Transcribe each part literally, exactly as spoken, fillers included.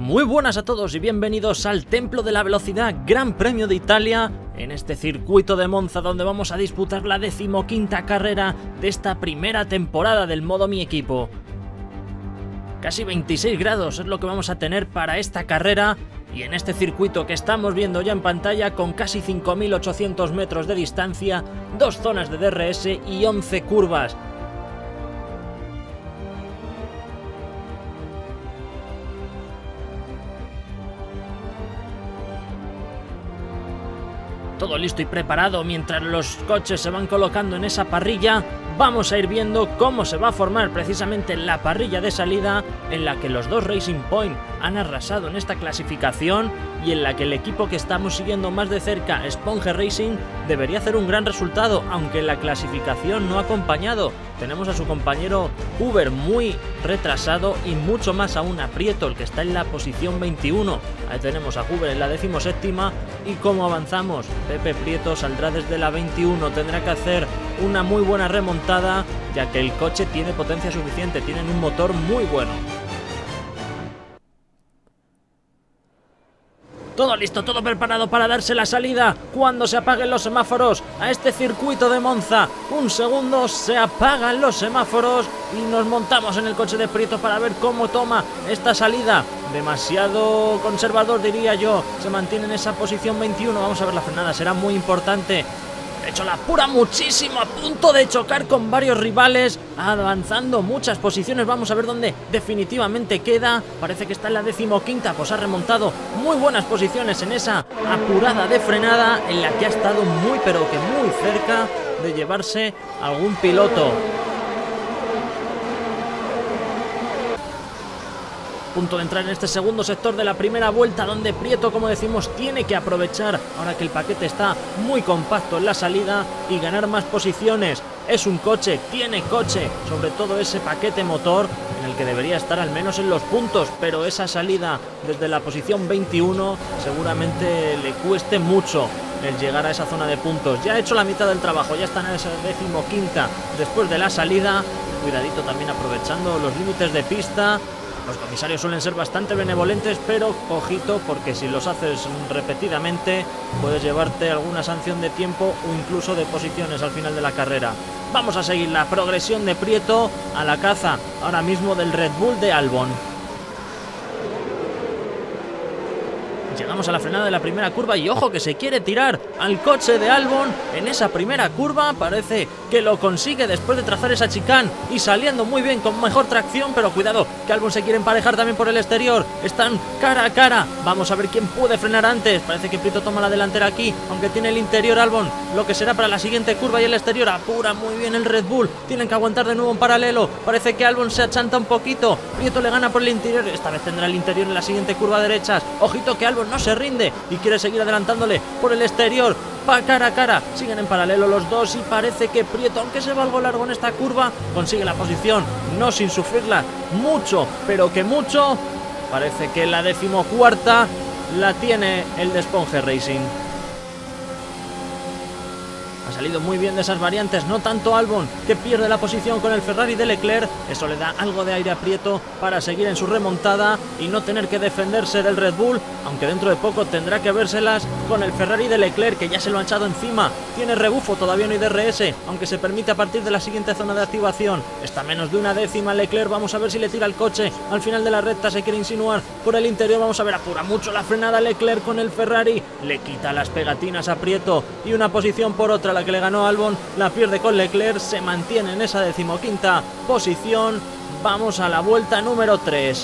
Muy buenas a todos y bienvenidos al Templo de la Velocidad Gran Premio de Italia, en este circuito de Monza donde vamos a disputar la decimoquinta carrera de esta primera temporada del modo Mi Equipo. Casi veintiséis grados es lo que vamos a tener para esta carrera y en este circuito que estamos viendo ya en pantalla con casi cinco mil ochocientos metros de distancia, dos zonas de D R S y once curvas. Todo listo y preparado mientras los coches se van colocando en esa parrilla. Vamos a ir viendo cómo se va a formar precisamente la parrilla de salida en la que los dos Racing Point han arrasado en esta clasificación y en la que el equipo que estamos siguiendo más de cerca, Sponge Racing, debería hacer un gran resultado, aunque la clasificación no ha acompañado. Tenemos a su compañero Uber muy retrasado y mucho más aún a Prieto, el que está en la posición veintiuno. Ahí tenemos a Uber en la decimoséptima y cómo avanzamos. Pepe Prieto saldrá desde la veintiuno, tendrá que hacer una muy buena remontada ya que el coche tiene potencia suficiente, tienen un motor muy bueno. Todo listo, todo preparado para darse la salida cuando se apaguen los semáforos a este circuito de Monza. Un segundo, se apagan los semáforos y nos montamos en el coche de Prieto para ver cómo toma esta salida. Demasiado conservador, diría yo, se mantiene en esa posición veintiuno. Vamos a ver la frenada, será muy importante. De hecho, la apura muchísimo, a punto de chocar con varios rivales, avanzando muchas posiciones. Vamos a ver dónde definitivamente queda. Parece que está en la decimoquinta, pues ha remontado muy buenas posiciones en esa apurada de frenada en la que ha estado muy pero que muy cerca de llevarse algún piloto. Punto de entrar en este segundo sector de la primera vuelta donde Prieto, como decimos, tiene que aprovechar ahora que el paquete está muy compacto en la salida y ganar más posiciones. Es un coche, tiene coche, sobre todo ese paquete motor en el que debería estar al menos en los puntos, pero esa salida desde la posición veintiuno seguramente le cueste mucho el llegar a esa zona de puntos. Ya ha hecho la mitad del trabajo, ya está en esa decimoquinta después de la salida. Cuidadito también aprovechando los límites de pista. Los comisarios suelen ser bastante benevolentes, pero ojito, porque si los haces repetidamente puedes llevarte alguna sanción de tiempo o incluso de posiciones al final de la carrera. Vamos a seguir la progresión de Prieto a la caza ahora mismo del Red Bull de Albon. Llegamos a la frenada de la primera curva y ojo que se quiere tirar al coche de Albon en esa primera curva. Parece que lo consigue después de trazar esa chicane y saliendo muy bien con mejor tracción, pero cuidado que Albon se quiere emparejar también por el exterior. Están cara a cara. Vamos a ver quién puede frenar antes. Parece que Prieto toma la delantera aquí, aunque tiene el interior Albon, lo que será para la siguiente curva, y el exterior apura muy bien el Red Bull. Tienen que aguantar de nuevo en paralelo. Parece que Albon se achanta un poquito. Prieto le gana por el interior. Esta vez tendrá el interior en la siguiente curva a derechas. Ojito que Albon no se rinde y quiere seguir adelantándole por el exterior. Pa cara a cara, siguen en paralelo los dos y parece que Prieto, aunque se va algo largo en esta curva, consigue la posición, no sin sufrirla mucho, pero que mucho. Parece que la decimocuarta la tiene el de Sponge Racing. Ha salido muy bien de esas variantes, no tanto Albon, que pierde la posición con el Ferrari de Leclerc. Eso le da algo de aire a Prieto para seguir en su remontada y no tener que defenderse del Red Bull, aunque dentro de poco tendrá que vérselas con el Ferrari de Leclerc, que ya se lo ha echado encima. Tiene rebufo, todavía no hay D R S, aunque se permite a partir de la siguiente zona de activación. Está menos de una décima Leclerc, vamos a ver si le tira el coche. Al final de la recta se quiere insinuar por el interior, vamos a ver, apura mucho la frenada Leclerc con el Ferrari. Le quita las pegatinas a Prieto y una posición por otra, la que le ganó Albon, la pierde con Leclerc, se mantiene en esa decimoquinta posición. Vamos a la vuelta número tres.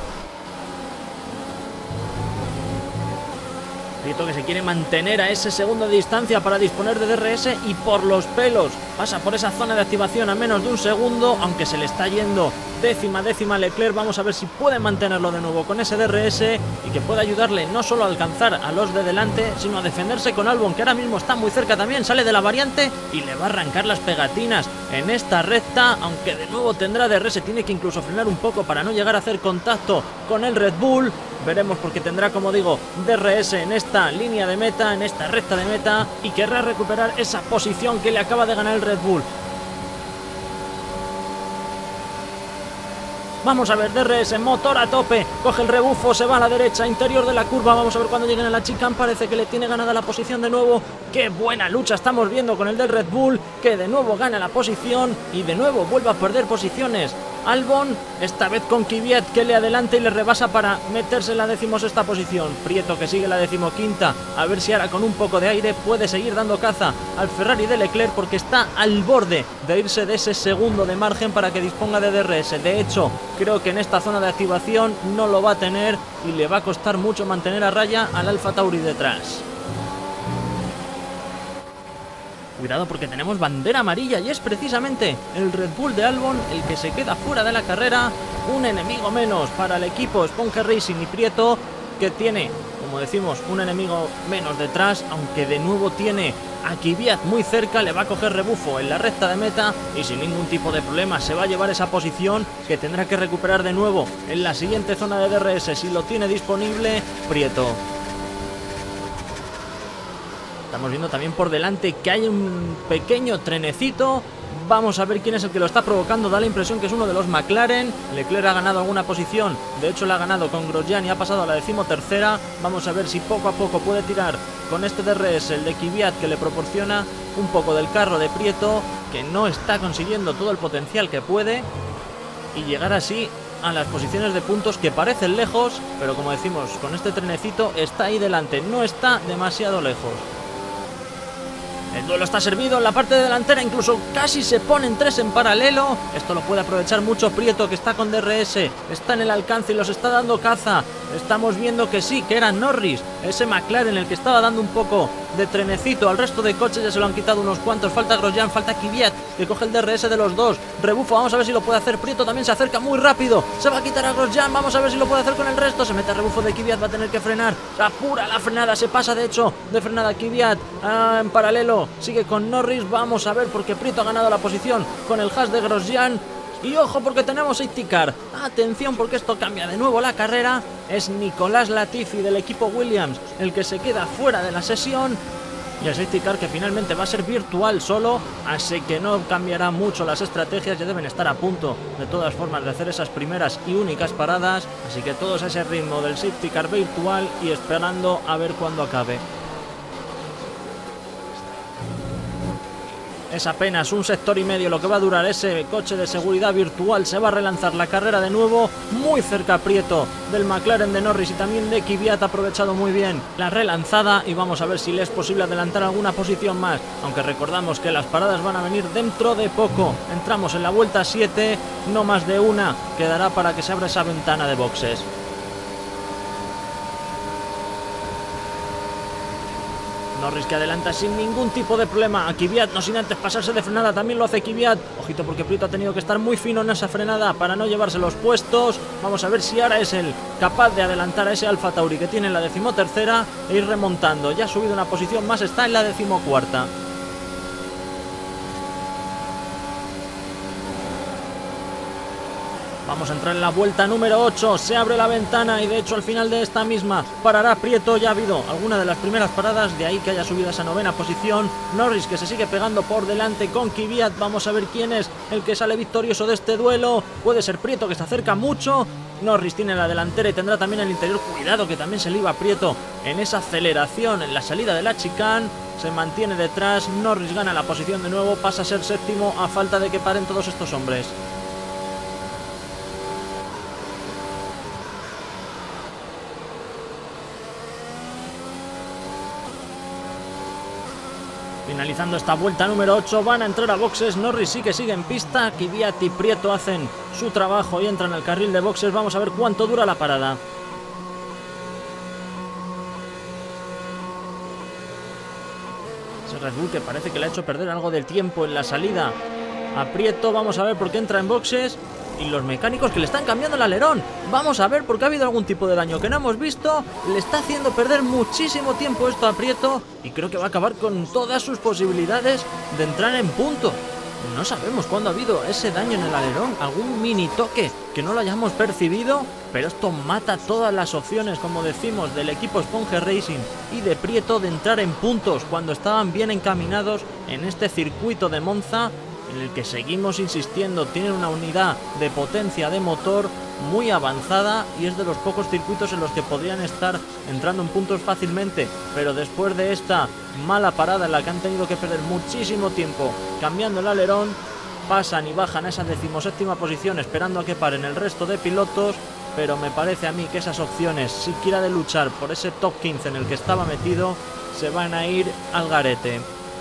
Prieto que se quiere mantener a ese segundo de distancia para disponer de D R S y por los pelos pasa por esa zona de activación a menos de un segundo, aunque se le está yendo décima, décima Leclerc. Vamos a ver si puede mantenerlo de nuevo con ese D R S y que pueda ayudarle no solo a alcanzar a los de delante, sino a defenderse con Albon, que ahora mismo está muy cerca también. Sale de la variante y le va a arrancar las pegatinas en esta recta, aunque de nuevo tendrá D R S. Tiene que incluso frenar un poco para no llegar a hacer contacto con el Red Bull. Veremos, porque tendrá, como digo, D R S en esta línea de meta, en esta recta de meta, y querrá recuperar esa posición que le acaba de ganar el Red Bull. Vamos a ver, D R S, motor a tope, coge el rebufo, se va a la derecha, interior de la curva. Vamos a ver cuando lleguen a la chicane, parece que le tiene ganada la posición de nuevo. Qué buena lucha estamos viendo con el del Red Bull, que de nuevo gana la posición y de nuevo vuelve a perder posiciones Albon, esta vez con Kvyat, que le adelanta y le rebasa para meterse en la decimosexta posición. Prieto, que sigue la decimoquinta, a ver si ahora con un poco de aire puede seguir dando caza al Ferrari de Leclerc, porque está al borde de irse de ese segundo de margen para que disponga de D R S. De hecho, creo que en esta zona de activación no lo va a tener y le va a costar mucho mantener a raya al Alfa Tauri detrás. Cuidado, porque tenemos bandera amarilla y es precisamente el Red Bull de Albon el que se queda fuera de la carrera. Un enemigo menos para el equipo Esponge Racing y Prieto, que tiene, como decimos, un enemigo menos detrás, aunque de nuevo tiene a Kvyat muy cerca. Le va a coger rebufo en la recta de meta y sin ningún tipo de problema se va a llevar esa posición, que tendrá que recuperar de nuevo en la siguiente zona de D R S si lo tiene disponible Prieto. Estamos viendo también por delante que hay un pequeño trenecito. Vamos a ver quién es el que lo está provocando. Da la impresión que es uno de los McLaren. Leclerc ha ganado alguna posición, de hecho la ha ganado con Grosjean y ha pasado a la decimotercera. Vamos a ver si poco a poco puede tirar con este D R S, el de Kvyat, que le proporciona un poco del carro de Prieto, que no está consiguiendo todo el potencial que puede, y llegar así a las posiciones de puntos que parecen lejos, pero como decimos, con este trenecito está ahí delante, no está demasiado lejos. El duelo está servido en la parte delantera, incluso casi se ponen tres en paralelo. Esto lo puede aprovechar mucho Prieto, que está con D R S, está en el alcance y los está dando caza. Estamos viendo que sí, que era Norris, ese McLaren el que estaba dando un poco de trenecito al resto de coches. Ya se lo han quitado unos cuantos, falta Grosjean, falta Kvyat, que coge el D R S de los dos. Rebufo, vamos a ver si lo puede hacer. Prieto también se acerca muy rápido, se va a quitar a Grosjean, vamos a ver si lo puede hacer con el resto. Se mete a rebufo de Kvyat, va a tener que frenar, se apura la frenada, se pasa de hecho de frenada Kvyat. Ah, en paralelo sigue con Norris, vamos a ver, porque Prieto ha ganado la posición con el hash de Grosjean. Y ojo, porque tenemos safety car. Atención, porque esto cambia de nuevo la carrera. Es Nicolás Latifi del equipo Williams el que se queda fuera de la sesión. Y el safety car, que finalmente va a ser virtual solo, así que no cambiará mucho las estrategias. Ya deben estar a punto de todas formas de hacer esas primeras y únicas paradas, así que todos a ese ritmo del safety car virtual y esperando a ver cuándo acabe. Es apenas un sector y medio lo que va a durar ese coche de seguridad virtual. Se va a relanzar la carrera de nuevo, muy cerca Prieto del McLaren de Norris y también de Kvyat. Ha aprovechado muy bien la relanzada y vamos a ver si le es posible adelantar alguna posición más, aunque recordamos que las paradas van a venir dentro de poco. Entramos en la vuelta siete, no más de una quedará para que se abra esa ventana de boxes. Norris, que adelanta sin ningún tipo de problema a Kvyat, no sin antes pasarse de frenada, también lo hace Kvyat. Ojito, porque Prieto ha tenido que estar muy fino en esa frenada para no llevarse los puestos. Vamos a ver si ahora es el capaz de adelantar a ese Alfa Tauri que tiene en la decimotercera e ir remontando. Ya ha subido una posición más, está en la decimocuarta. Vamos a entrar en la vuelta número ocho, se abre la ventana y de hecho al final de esta misma parará Prieto. Ya ha habido alguna de las primeras paradas, de ahí que haya subido a esa novena posición. Norris, que se sigue pegando por delante con Kvyat. Vamos a ver quién es el que sale victorioso de este duelo. Puede ser Prieto, que se acerca mucho. Norris tiene la delantera y tendrá también el interior. Cuidado, que también se le iba a Prieto en esa aceleración en la salida de la chicane. Se mantiene detrás, Norris gana la posición de nuevo, pasa a ser séptimo a falta de que paren todos estos hombres. Finalizando esta vuelta número ocho, van a entrar a boxes. Norris sí que sigue en pista, Kvyat y Prieto hacen su trabajo y entran al carril de boxes. Vamos a ver cuánto dura la parada. Ese Red Bull que parece que le ha hecho perder algo del tiempo en la salida a Prieto. Vamos a ver por qué entra en boxes. Y los mecánicos que le están cambiando el alerón. Vamos a ver, porque ha habido algún tipo de daño que no hemos visto. Le está haciendo perder muchísimo tiempo esto a Prieto y creo que va a acabar con todas sus posibilidades de entrar en punto. No sabemos cuándo ha habido ese daño en el alerón, algún mini toque que no lo hayamos percibido, pero esto mata todas las opciones, como decimos, del equipo Esponge Racing y de Prieto de entrar en puntos cuando estaban bien encaminados en este circuito de Monza. en el que seguimos insistiendo. Tienen una unidad de potencia de motor muy avanzada y es de los pocos circuitos en los que podrían estar entrando en puntos fácilmente, pero después de esta mala parada en la que han tenido que perder muchísimo tiempo cambiando el alerón, pasan y bajan a esa decimoséptima posición esperando a que paren el resto de pilotos, pero me parece a mí que esas opciones, siquiera de luchar por ese top quince en el que estaba metido, se van a ir al garete.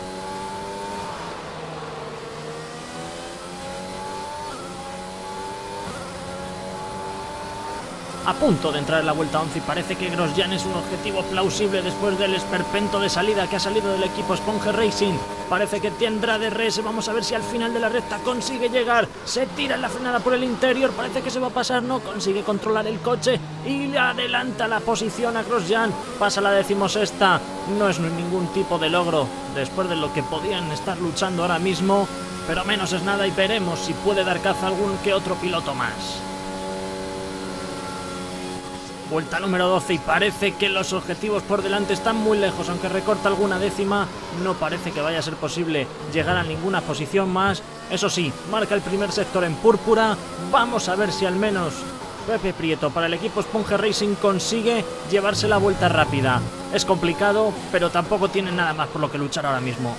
A punto de entrar en la vuelta once y parece que Grosjean es un objetivo plausible después del esperpento de salida que ha salido del equipo Sponge Racing. Parece que tendrá D R S, vamos a ver si al final de la recta consigue llegar. Se tira en la frenada por el interior, parece que se va a pasar, no consigue controlar el coche y le adelanta la posición a Grosjean. Pasa la decimosexta, no es ningún tipo de logro después de lo que podían estar luchando ahora mismo, pero menos es nada y veremos si puede dar caza a algún que otro piloto más. Vuelta número doce y parece que los objetivos por delante están muy lejos, aunque recorta alguna décima, no parece que vaya a ser posible llegar a ninguna posición más. Eso sí, marca el primer sector en púrpura, vamos a ver si al menos Pepe Prieto para el equipo Sponge Racing consigue llevarse la vuelta rápida. Es complicado, pero tampoco tiene nada más por lo que luchar ahora mismo.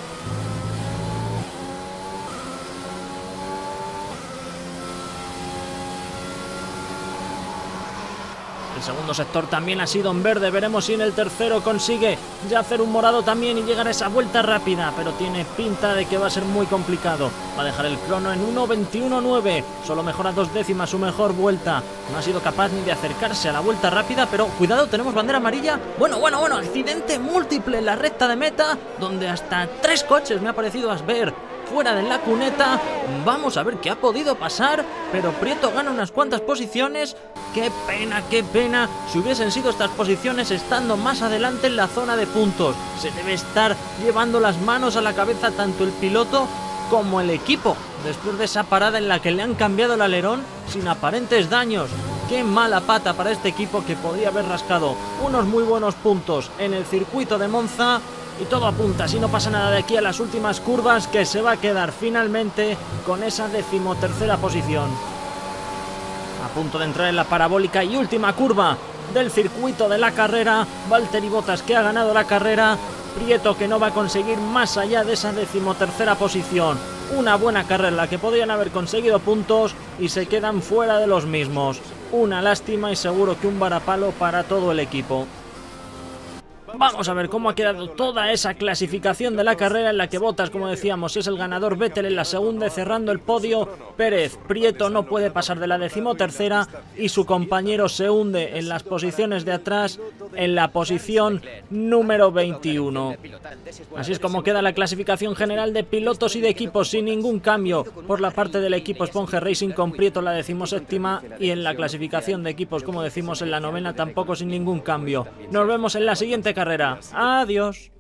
El segundo sector también ha sido en verde, veremos si en el tercero consigue ya hacer un morado también y llegar a esa vuelta rápida, pero tiene pinta de que va a ser muy complicado. Va a dejar el crono en uno veintiuno nueve, solo mejora dos décimas su mejor vuelta. No ha sido capaz ni de acercarse a la vuelta rápida, pero cuidado, tenemos bandera amarilla. Bueno, bueno, bueno, accidente múltiple en la recta de meta, donde hasta tres coches me ha parecido ver fuera de la cuneta. Vamos a ver qué ha podido pasar, pero Prieto gana unas cuantas posiciones. Qué pena, qué pena. Si hubiesen sido estas posiciones estando más adelante en la zona de puntos. Se debe estar llevando las manos a la cabeza tanto el piloto como el equipo, después de esa parada en la que le han cambiado el alerón sin aparentes daños. Qué mala pata para este equipo, que podría haber rascado unos muy buenos puntos en el circuito de Monza. Y todo apunta, si no pasa nada de aquí a las últimas curvas, que se va a quedar finalmente con esa decimotercera posición. A punto de entrar en la parabólica y última curva del circuito de la carrera. Valtteri Bottas, que ha ganado la carrera. Prieto, que no va a conseguir más allá de esa decimotercera posición. Una buena carrera en la que podrían haber conseguido puntos y se quedan fuera de los mismos. Una lástima y seguro que un varapalo para todo el equipo. Vamos a ver cómo ha quedado toda esa clasificación de la carrera, en la que Bottas, como decíamos, es el ganador, Vettel en la segunda, cerrando el podio Pérez. Prieto no puede pasar de la decimotercera y su compañero se hunde en las posiciones de atrás en la posición número veintiuno. Así es como queda la clasificación general de pilotos y de equipos, sin ningún cambio por la parte del equipo Sponge Racing, con Prieto en la decimoséptima, y en la clasificación de equipos, como decimos, en la novena, tampoco sin ningún cambio. Nos vemos en la siguiente carrera. Adiós.